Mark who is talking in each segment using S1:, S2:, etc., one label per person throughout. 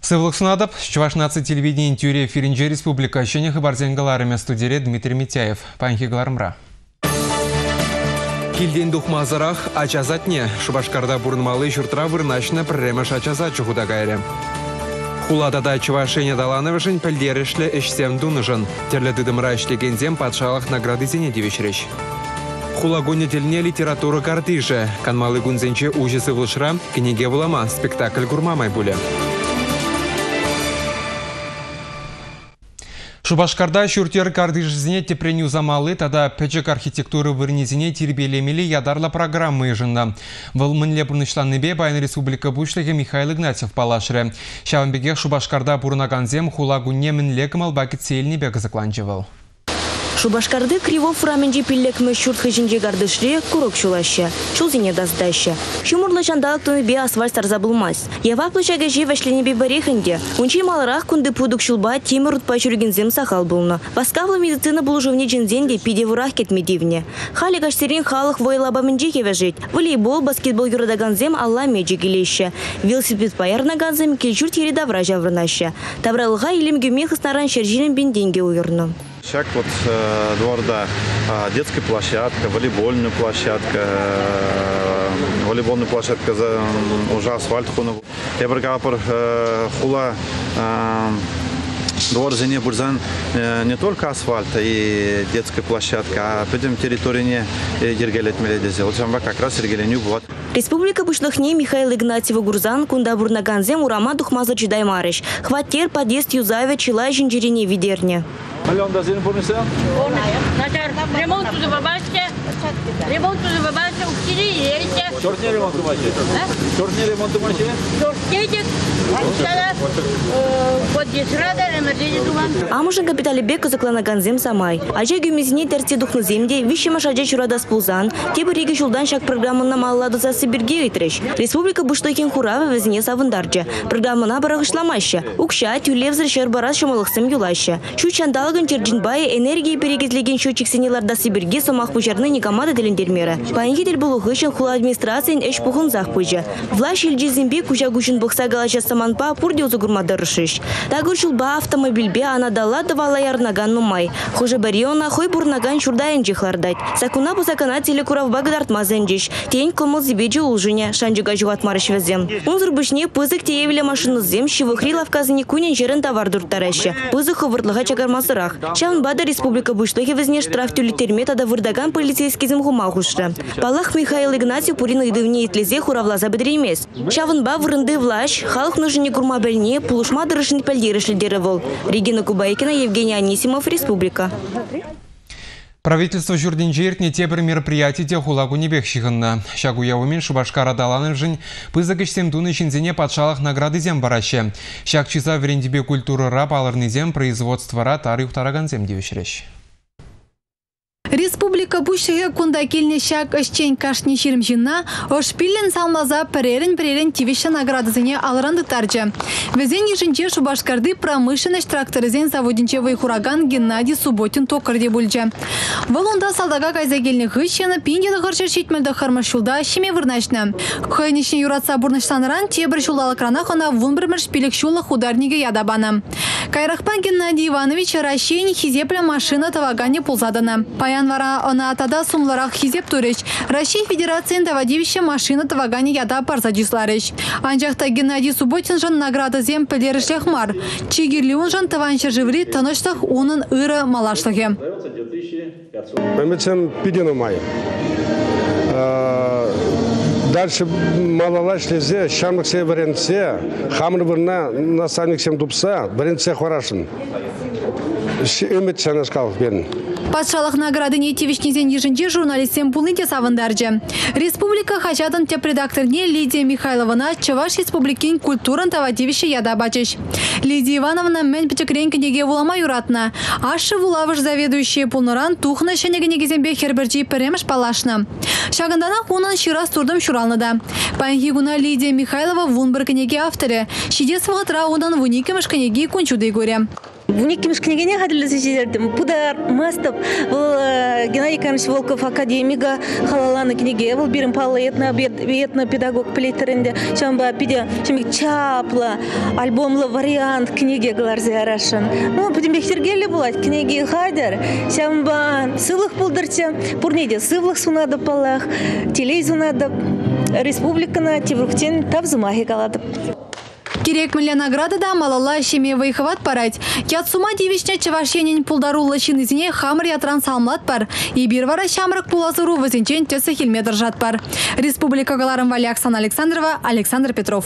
S1: Сывлық сунадып, Чувашнацы телевидение тюре эфиринже республика шене хабарденгаларыме студире Дмитрий Митяев. Панхигалармра. Килден духмазарах ачазатне. Шубашкарда бурнмалы журтра вырначна премеш ачазат чухуда гайре. Хуладада Чувашене далановышын пілдерішлі ішсем дунышын. Терлі дыдымра ішлегензем патшалық награды зене девешреш. Хулагоне теліне литература картиже. Канмалы гунзенче ужасы вылшра, книге вулама, спектакль гурмамай буле. Шубашкарда шүртер кардыжызіне тепреню замалы, тада пәчек архитектуры вырнезіне тербелемелі ядарла программы жында. Выл мінле бұрнышланныбе Байны Республика Бушлығы Михаил Игнатьев палашыры. Шавынбеге Шубашкарда бұрнаганзем хулагуне мінле кымалбакет сейлінебе қызықланчывыл.
S2: Шубашкарды кривов раменде пиллек мешурт хыжинде гардышре курок шулаще, шулзине даздаще. Шумурлы жандалык туны бе асфальт тарзабылмас. Ява площага же вашлине бе бареханде. Унчи маларах кунды пудук шулба темір рутпа чургензем сахал булна. Васкавла медицина булужевне джинзенде пиде вурах кетмедивне. Хали гаштерин халых войлаба менджеке вежить. Волейбол, баскетбол юрадаганзем алла меджи гелеще. Велосипед паярнаганзем кельчур тереда вража врнаще. Тавралыга илем гюмех старан шержинем бенденге уверну.
S3: Шаг вот дворда, детская площадка, волейбольная площадка за уже асфальт хуну. Я бригапор хула двор зене бурзан не только асфальт и детская площадка, а потом территория не дергелет меледезе. Вот там как раз дергеленю вот.
S2: Республика Бушлыхне Михаил Игнатьев Гурзан кунда бурнаганзем урама духмаза чудай марыш. Хватер подъезд юзаве чила жинжирине видерне.
S4: Ален да зин бурнесе?
S5: Начар ремонт тузы бабашке. Ремонт тузы бабашке уксили ерите.
S4: Чёртне ремонт тумаче. Чёртне ремонт тумаче.
S5: Чёртнетик.
S2: Амужын капитали бека закланаганзем самай. Ажа гюмизне терте духну земде, вишема шаджа чурада спулзан, тебе реги жулдан шак программына малладу за Сибирге итреш. Республика Буштайкен хуравы везне савындарджа. Программына барагышламаща. Укша, тюлевзір шербарас шамалықсым юлаща. Чучандалыгын терджинбай энергии перегизлеген счетчик сенеларда Сибирге сомах пучарны никамада делендермера. Паинхитель был ухышен хула администрациян эш пухын зах пуча. Влаш ильджизимбе куча гушын бықса галача саманпа пурде узугурмады рышыш. Тагыр шулба автомобильбе ана дала давала ярнаган нумай. Хуже бариона хой бурнаган шурдаен жихлардать. Сакуна пусакана телекурав багдартмазенджиш. Тень комыл зибеджи улжыня, шанджига жуат марыш везем. Унзыр бышне пызык теевле машину зем, шивыхри лавказыне кунен жерен товар дуртараща. Пызык ховыртлыга чагармасырах. Чавнбада Республика Бушлыхи везне штраф тюлитерме тада вырдаган полицейский зем хумахушра. Палах Михаил Игнатьев пурина идывне итлезе хуравлаза бедремес. Чавнба врынды влаш, халх нужны гурмабельне, пулушма дырышын пельдерыш лидеровал. Регина Кубайкина, Евгений Анисимов, Республика.
S1: Правительство Журдинжиртне тебір мероприятий те хулагу небек шихынна. Шагу явумен Шубашкара даланын жын пызыгышсем туны шинзене патшалық награды зем бараще. Шак чиза верендебе культуры раб алырны зем производствора тары ухтараган зем девешреш.
S6: Республика Бушлыхи кунда келне шак ышчен кашни ширмжина ошпилен салмаза перерен тивеща наградызыне алыранды тарджа. Везен ешінче Шубашкарды промышленность тракторызен заводинче вайхураган Геннадий Субботин токарде бульджа. Волонда салдага кайза келне хыщена пиндені ғыршыр шетмелді хармашулда шеме вырначна. Хайнишне юратса бурныштаныран тебір шулалықранахана вунбірмір шпилік шулы хударниге ядабана. Кайрахпан Геннадий Иванович ращейни хизепля машина тавагане пулзадана. Вара она тада сумларах хизеп турыш. Россия Федерациян тавадивище машина тавагане яда парзадисларыш. Анжақта Геннадий Субботин жан награда зем пілдерішлех мар. Чигирлиун жан таваншы живри таныштах унын ыры малашлығы.
S7: Мемецем пидену май. Дальше малалаш лезе, шамыксе варенце, хамыр вырна насанниксем тупса, варенце хварашын. Үміт шанашкалов берін.
S6: Патшалық награды нетевишнезен ежінде журналистен пулынте савындаржы. Республика хачатын тепредакторне Лидия Михайловна Чаваш Республикин культуран тавадевище яда бачыш. Лидия Ивановна мен печекренкінеге улама юратна. Ашы вулавыш заведующие пулныран тухны шенегенегезенбе херберджи перемеш палашна. Шагындана хунан ширас турдым шуралныда. Панхигуна Лидия Михайлова вунбір кінеге авторы. Шидес вғытра удан вуникемеш кінеге кунчуды горе.
S8: Вуникимш княгиня ходили сидердим. Пудар мастов. Геннадий Иванович Волков академига халаланы книги. Был бирим палы этно педагог плейтеринде. Шамба пиде шамик чапла альбомлы вариант книги гларзе арашан. Ну будем бехтергели булать книги хадер. Шамба сылых пулдырча. Пурнеде сывлых сунады палах. Телей сунады. Республикана теврухтен тавзумахи калады.
S6: Керек милля награда да малала шеме выхват парать. Ятсума девичня чавашенин пулдарулы чинызине хамр ятран салмлат пар. И бирвара шамрак пулазыру вазинчен төсі хилметр жат пар. Республика галарым вали Оксана Александрова, Александр Петров.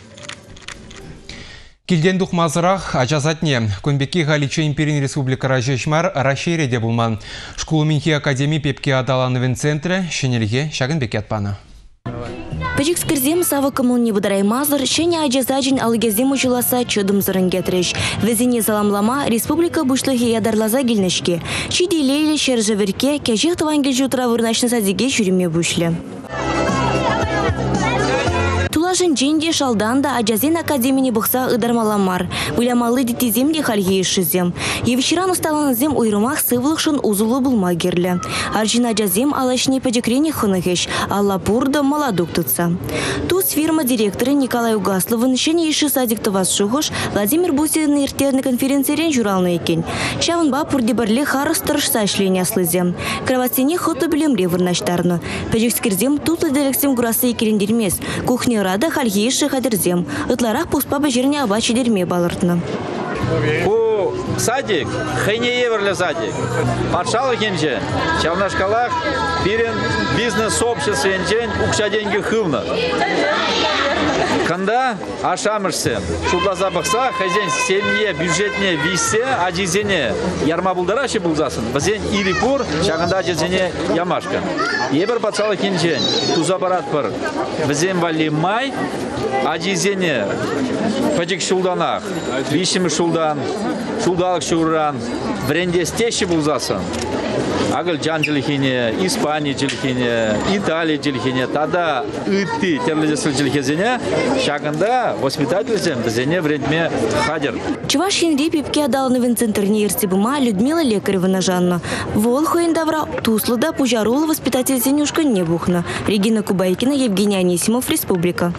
S1: Килден духмазырах ажазатне. Көнбеки галиче империн республика рajeshmar раширеде булман. Школу Минхи академии пепке адалановен центре шенелге шагын бекетпана.
S2: Пачекскирзем сава коммуни будараймазыр, шене ажазаджин алыгезем учуласа чудым зырын кетреш. Везине саламлама республика бушлыхи ядарлаза гильнешке. Чиделейлі шержеверке кәжех тавангел жутра вырнашны садиге жүріме бушлі. Тулашын дженде шалданда ажазен академини бұқса ыдармаламар. Вылямалы детиземде хальге ешізем. Евчеран усталанызем уйрымах сывлықшын узулы булма керлі. Аржин ажазем алашне пәжекрене хынығыш, алла пурда маладук тұтса. Туз фирма директоры Николай Угасловын шене еші садикты васшуғыш Владимир Бусин иртерні конференциярен журалны екен. Шавынба пурдебарле харыстырыш сашлене аслызем. Кроватсене хоты білемре вырнаштарны. Пәжекскирзем тутлы дерексем гурасы екерендермес. Кухне рада хальгейши хадерзем. Ытларах пуспа бажерне абачи дерме балыртны.
S4: Ку садик, хайне еверле садик. Патшалы кенже, чавнашкалах, пирен бизнес-сообщество енчен укша деньги хылна. Канда ашамышсен, шудлаза бақса, хозяин семье, бюджетне, висе, ажизене, ярма булдараши булзасын. Базен или пур, шаганда ажизене ямашка. Ебер патшалы кенжен, туза барат пар. Базен вали май, ажизене, пачек шулданах, вишим шулдан, шулдалык шуран, вренде стеши булзасын. Агыл Джан жилхине, Испания жилхине, Италия жилхине, тогда ты терлезесл жилхезене, шаганда воспитательцем безене вредме хадер.
S2: Чувашин репипке адалновен центрне ирсибыма Людмила Лекаревна Жанна. Волхоин давра Туслада Пужарула воспитатель Зенюшка не бухна. Регина Кубайкина, Евгений Анисимов, Республика.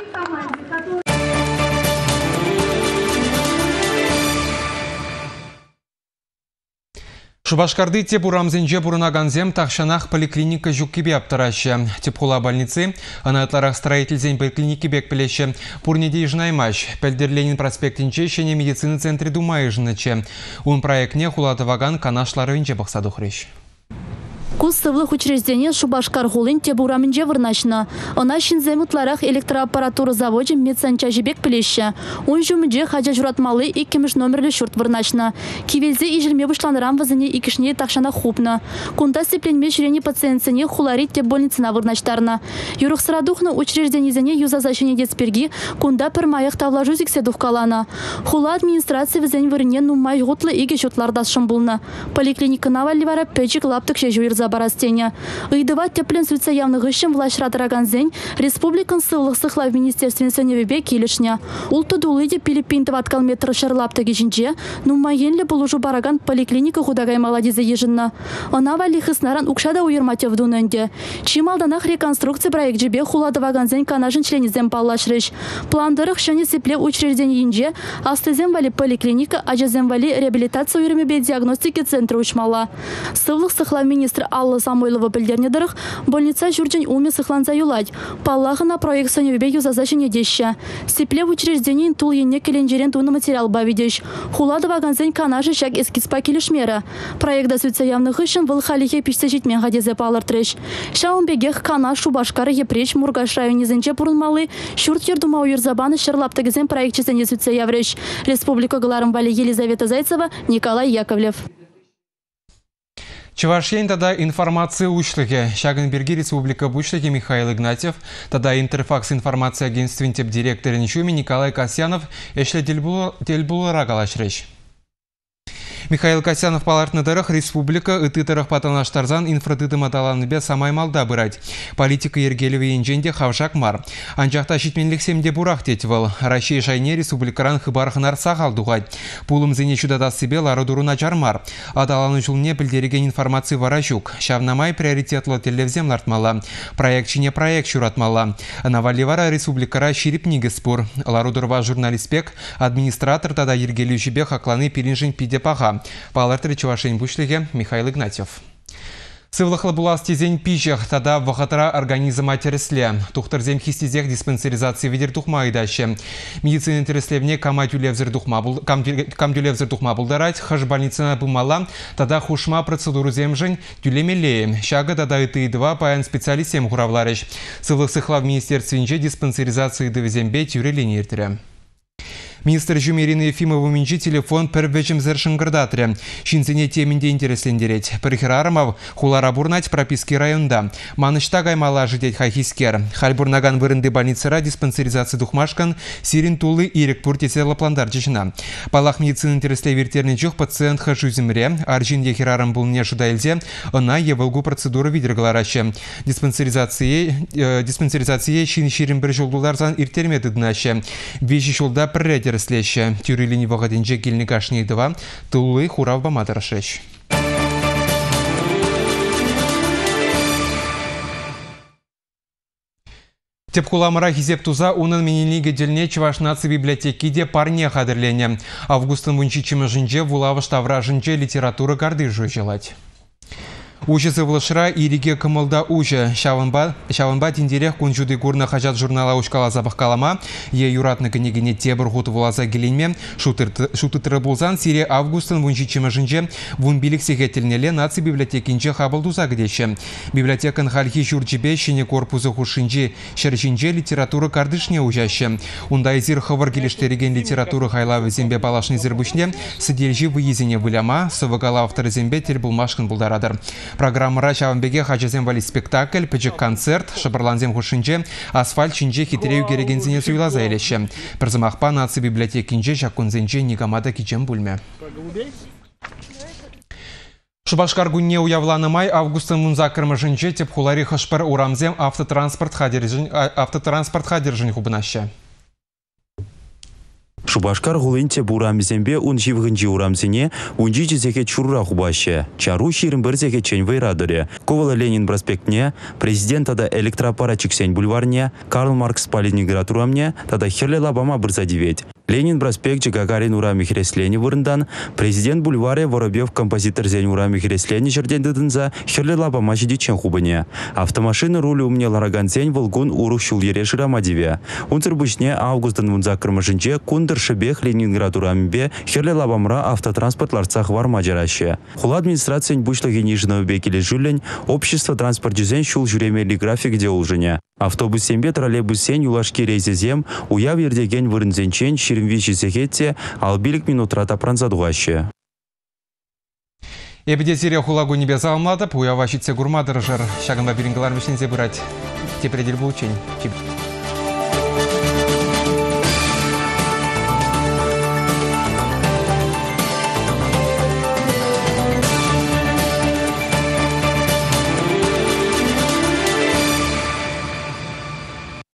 S1: Шубашкарды те бурамзенже бурунаганзем тахшанах поликлиника жуккебе аптараще. Тепхула больницы, анатларах строительзен поликлиники бек плеще. Пурнеде жнаймаш, Пельдерленин проспектинче шене медицины центре думаежныче. Он проектне хулатываган канашларынче бақсадухреш.
S9: Кус сывлых учреждений Шубашкар хулин те бураминже вырнашна. Она шинземутларах электроаппаратура заводе медсанча жибек плеще. Он жумидже хадя журатмалы и кемеш номерлі шурт вырнашна. Кивелзе и жильме вышланрам вазыне и кишне такшана хупна. Кунта степленме жирени пациентсене хуларит те больницына вырнаштарна. Юрух сырадухна учрежденизене юза защине детсперги кунда пермаях тавлажузиксе духкалана. Хула администрация вазен вырне нумай гутлы иге шутлардас шамбулна. Поликлиника наваливара печик лаптык шежуир барастеня. Ыйдыва теплен суйца явных ищем власть радараганзень республикан сылых сыхла в министерстве сеневебе килишня. Улту дулыде Пилиппинтов откал метр шарлапта гижинче, ну майенле булужу бараган поликлиника худагай молодиза ежинна. Она валих иснаран укшада уйырмате в дуненде. Чималданах реконструкция проект жебе хуладаваганзень канажин членизем паллашрыш. Пландырых шане сепле учреждение инже, астызем вали поликлиника, ажазем вали реабилитация уйырмебе диагностики центра учмала. Сылых сыхла министр Алла Самойлова білдернедіріх, больница жүрден уме сықланза юлать. Паллахына проект саневебе юзазашыне деші. Сепле в учреждении тул енне келенжерен туны материал бавидеш. Хуладова ганзен канажы шак эскизпа келешмері. Проекта сөйтсе явных ишін выл халихе пишсе жетмен гадезе палыр треш. Шаунбегех канаш Шубашкары епреш Мургаш районезенче пурынмалы, шурт ердума уйырзабаны шырлаптыгізен проектчесене сөйтсе явреш. Республика Галарым Вали Елизавета Зайцева, Николай Яковлев.
S1: Чувашьен тада информация учлыге. Шагенберги республика бучлыге Михаил Игнатьев, тада Интерфакс информация агентства теп директора Ничуми Николай Касьянов, эшле тельбулыра галашреш. Михаил Касьянов палартныдырых республика ытытырых патанаштарзан инфратыдым аталаныбе самай малда бырать. Политика ергелеве инженде хавшак мар. Анжақта шитменліксемде бурах детвал. Россия шайне республикаран хыбархынар сағал дуғать. Пулым зене чудатас себе лары дуруна жармар. Аталаны жылне білдереген информации варашук. Шавнамай приоритетлы телевзем лартмала. Проект чине проект шуратмала. Наваливара республикара ширип нигеспур. Лары дурва журналистпек, администратор тада ергелю жібе хакланы пиринжин пиде паға. Палартыры Чувашень бушлиге Михаил Игнатьев. Сывлахлы булас тезень пижех, тада вахатара организма тересле. Тухтарзем хистезех диспансеризации ведер тухма идаще. Медицина тереслевне камдюлевзер тухма булдарать, хаш больницына бумала, тада хушма процедуру земжень тюлемелее. Шага тада и два паян специалистем хуравларыш. Сывлых сыхла в министерстве диспансеризации довезембе тюрелини иртере. Министр Жумерина Ефимова менчи телефон первечем зершингардатре. Шинцене теминде интереслендереть. Перехирарамов хулара бурнать прописки районда. Манышта гаймала житеть хайхискер. Хальбурнаган вырынды больницара диспансеризации духмашкан сирин тулы ирек пуртесела пландар чечина. Палах медицины интересле вертерный чух пациент хажу земре. Аржин ехирарам был не шудайлзе. Она еволгу процедуру видергалараще. Диспансеризации шин ширин біржолдуларзан иртерметы днаще. Вещи шулда преретер Слеща тюрилини вагадинже кильни кашнейдова тулы хурав бамадарашеш. Тепкуламара хизеп туза унын менелиге дельне Чуваш нации библиотеки де парне хадырлене. Августын вунчичиме жинже вулавыш тавра жинже литература гарды желать. Ужасы влышра ириге кымылда ужы. Шаванба тиндерек кунжуды гурна хажат журнала ушкала забах калама. Е юратны княгине тебір ғуты вулаза геленме. Шутытыры болзан сире августын вунчичиме жинже вун билік сегетелнеле наци библиотекинже хабылдуза гдеше. Библиотекан хальхи журчебе шене корпузы хушинже шерчинже литература кардышне ужаще. Ундай зир хавар келештереген литература хайлавы зембе балашны зирбышне сыдельжи выезене выляма, сывыгала авторы зембе тербулмашкын булдарадыр. Программа Рачаванбеге хачазем вали спектакль, печек концерт, шабарланзем хушинже, асфальт чинже хитрею керегензине суйлаза елеше. Перзамахпа наци библиотекинже шакунзенже никамада кичем бульме. Шубашкар гунне уявланы май августын мунза кырмыжынже тепхулари хашпар урамзем автотранспорт хадержин хубынаще.
S10: Шубашкар гулынте бурамзембе ун живгынжи урамзене унжи жезеке чурра хубаще. Чару ширин бірзеке чен вайрадыре. Ковала Ленин проспектне, президент тада электропарачик сень бульварне, Карл Маркс Ленинград урамне, тада херле лабама бірзадивет. Ленин проспект Гагарин урами хереслени вырындан, президент бульваре Воробьев композитор зень урами хереслени жердендыдынза херле лабама жидичен хубыне. Автомашины рулю умне лараган зень волгун урух шул ереши рамадиве. Унцер бычне августын мунза кырмышынче кундыр шебех Ленинград урамбе херле лабамра автотранспорт ларцах варма жараще. Хула администрация бучлаги нижного бекеле жюлень, общество транспорт жюзень шул жюремели график де улжыне. Автобус сембе троллейбус сень улашки рейзезем, уяв ердеген вырынзенчен ширмвичи сехетте, албилик минутрата пранзадуаще.
S1: Эбеде сирия хулагу небеса алмады, уявашитсе гурмадыр жыр. Шагынба берингілар мешінзе бұрать. Тепредел бұл учень.